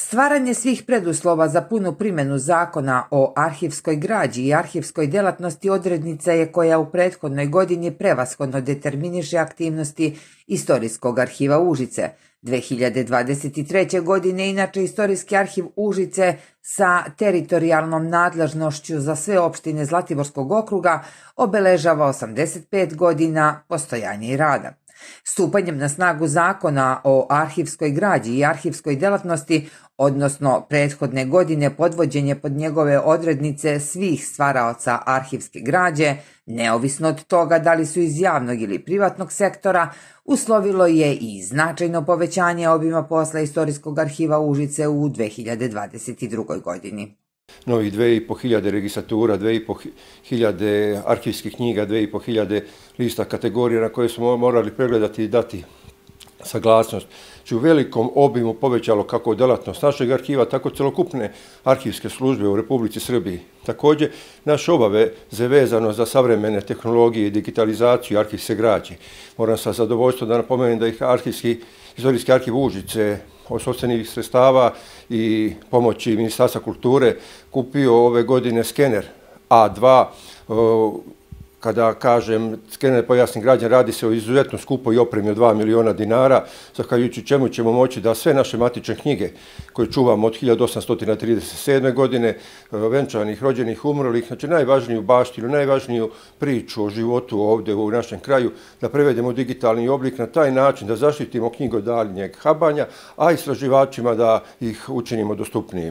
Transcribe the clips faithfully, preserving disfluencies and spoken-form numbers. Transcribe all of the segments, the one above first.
Stvaranje svih preduslova za punu primjenu zakona o arhivskoj građi i arhivskoj delatnosti odrednica je koja u prethodnoj godini prevashodno determiniše aktivnosti Istorijskog arhiva Užice. dve hiljade dvadeset treće. godine inače Istorijski arhiv Užice sa teritorijalnom nadležnošću za sve opštine Zlatiborskog okruga obeležava osamdeset pet godina postojanja i rada. Stupanjem na snagu zakona o arhivskoj građi i arhivskoj delatnosti, odnosno prethodne godine podvođenje pod njegove odrednice svih stvaraoca arhivske građe, neovisno od toga da li su iz javnog ili privatnog sektora, uslovilo je i značajno povećanje obima posla Istorijskog arhiva Užice u dve hiljade dvadeset drugoj. godini. Novih dve i po hiljade registratura, dve i po hiljade arhivskih knjiga, dve i po hiljade lista kategorija na koje smo morali pregledati i dati saglasnost, će u velikom obimu povećalo kako delatnost našeg arhiva, tako celokupne arhivske službe u Republici Srbiji. Također, naše obaveze vezano za savremene tehnologije i digitalizaciju arhivske građe. Moram sa zadovoljstvom da napomenem da ih arhivski, Istorijski arhiv Užice od sopstvenih sredstava i pomoći Ministarstva kulture kupio ove godine skener A dva. Kada kažem skener, pojasnim građan, radi se o izuzetno skupoj opremi od dva miliona dinara, zahvaljujući čemu ćemo moći da sve naše matične knjige koje čuvamo od hiljadu osamsto trideset sedme. godine, venčanih, rođenih, umrlih, znači najvažniju baštinu, najvažniju priču o životu ovdje u našem kraju, da prevedemo u digitalni oblik, na taj način da zaštitimo knjige od daljnjeg habanja, a istraživačima da ih učinimo dostupnijim.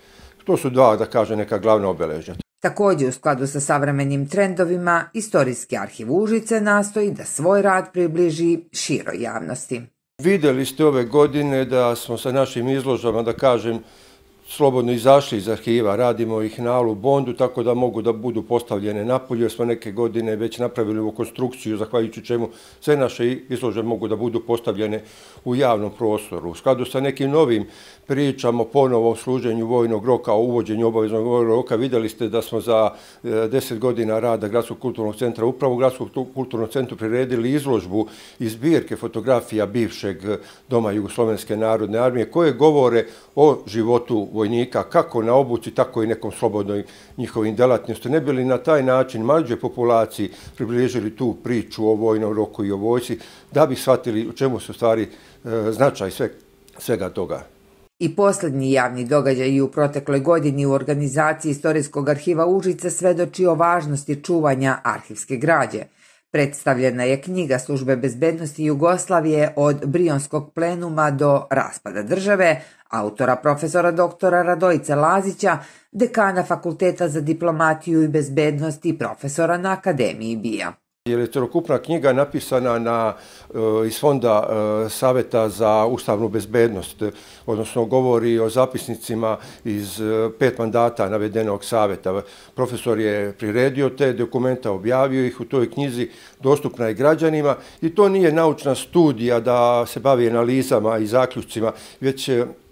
To su dva, da kažem, neka glavna obeležja. Također, u skladu sa savremenim trendovima, Istorijski arhiv Užice nastoji da svoj rad približi široj javnosti. Vidjeli ste ove godine da smo sa našim izložbama, da kažem, slobodno izašli iz arhiva, radimo ih na Alu Bondu, tako da mogu da budu postavljene napolje, jer smo neke godine već napravili ovu konstrukciju, zahvaljujući čemu sve naše izložbe mogu da budu postavljene u javnom prostoru. U skladu sa nekim novim pričama o ponovom služenju vojnog roka, o uvođenju obaveznog vojnog roka, vidjeli ste da smo za deset godina rada Gradskog kulturnog centra, upravo u Gradskom kulturnom centru priredili izložbu iz zbirke fotografija bivšeg Doma Jugoslovenske narodne armije, koje govore o životu vojnika, kako na obuci, tako i nekom slobodnoj njihovim delatnosti. Ne bi li na taj način mlađoj populaciji približili tu priču o vojnom roku i o vojsci, da bi shvatili u čemu su stvari značaj svega toga. I posljednji javni događaj u protekloj godini u organizaciji Istorijskog arhiva Užice svedoči o važnosti čuvanja arhivske građe. Predstavljena je knjiga Službe bezbednosti Jugoslavije od Brionskog plenuma do raspada države, autora profesora doktora Radojice Lazića, dekana Fakulteta za diplomatiju i bezbednost i profesora na Akademiji B I A. Jer je celokupna knjiga napisana na, iz Fonda Saveta za ustavnu bezbednost, odnosno govori o zapisnicima iz pet mandata navedenog saveta. Profesor je priredio te dokumenta, objavio ih u toj knjizi, dostupna je građanima i to nije naučna studija da se bavi analizama i zaključcima, već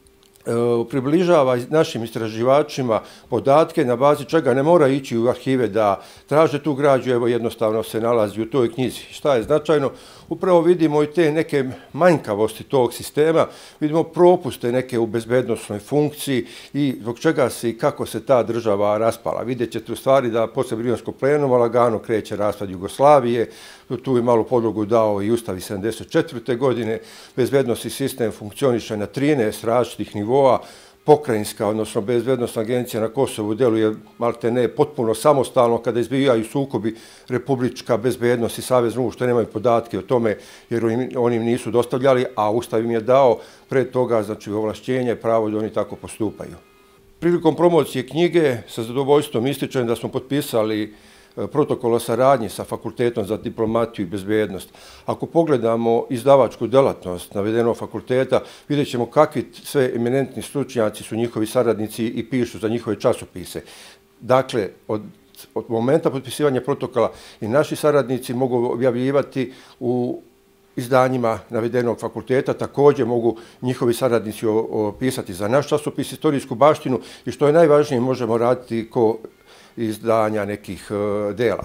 približava našim istraživačima podatke na bazi čega ne mora ići u arhive da traže tu građu, evo jednostavno se nalazi u toj knjizi. Šta je značajno? Upravo vidimo i te neke manjkavosti tog sistema, vidimo propuste neke u bezbednosnoj funkciji i zbog čega se i kako se ta država raspala. Vidjet ćete u stvari da posle Brionskog plenuma lagano kreće raspad Jugoslavije, tu je malo podlogu dao i Ustav iz sedamdeset četvrte. godine, bezbednosni sistem funkcioniše na trinaest različitih nivoa, pokrajinska, odnosno bezbednostna agencija na Kosovu deluje maltene potpuno samostalno kada izbijaju sukobi, republička bezbednost i savezno što nemaju podatke o tome jer oni im nisu dostavljali, a Ustav im je dao pred toga znači ovlašćenje i pravo da oni tako postupaju. Prilikom promocije knjige sa zadovoljstvom ističem da smo potpisali protokol o saradnji sa Fakultetom za diplomatiju i bezbednost. Ako pogledamo izdavačku delatnost navedenog fakulteta, vidjet ćemo kakvi sve eminentni stručnjaci su njihovi saradnici i pišu za njihove časopise. Dakle, od, od momenta potpisivanja protokola i naši saradnici mogu objavljivati u izdanjima navedenog fakulteta, također mogu njihovi saradnici opisati za naš časopis Istorijsku baštinu i što je najvažnije možemo raditi ko izdanja nekih dela.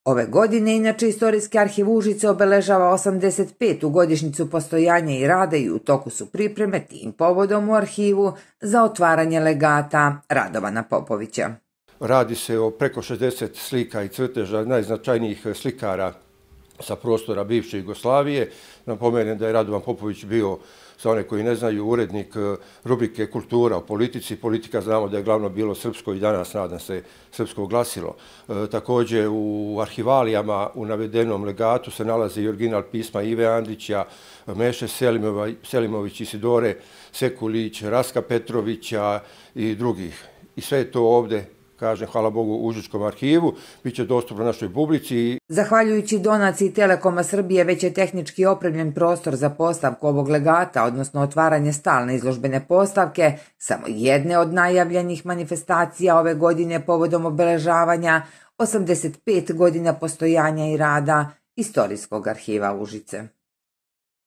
Ove godine, inače, Istorijski arhiv Užice obeležava osamdeset petu godišnjicu postojanja i rada i u toku su pripreme tim povodom u arhivu za otvaranje legata Radovana Popovića. Radi se o preko šezdeset slika i crteža najznačajnijih slikara sa prostora bivše Jugoslavije. Napomenem da je Radovan Popović bio, za one koji ne znaju, urednik rubrike Kultura o politici. Politika znamo da je glavno bilo srpsko i danas, nadam se, srpsko glasilo. E, također u arhivalijama u navedenom legatu se nalazi i original pisma Ive Andrića, Meše Selimović, Isidore Sekulić, Raska Petrovića i drugih. I sve je to ovde, kažem, hvala Bogu, u Užičkom arhivu, bit će dostupno našoj publici. Zahvaljujući donaciji Telekoma Srbije, već je tehnički opremljen prostor za postavku ovog legata, odnosno otvaranje stalne izložbene postavke, samo jedne od najavljenih manifestacija ove godine povodom obeležavanja osamdeset pet godina postojanja i rada Istorijskog arhiva Užice.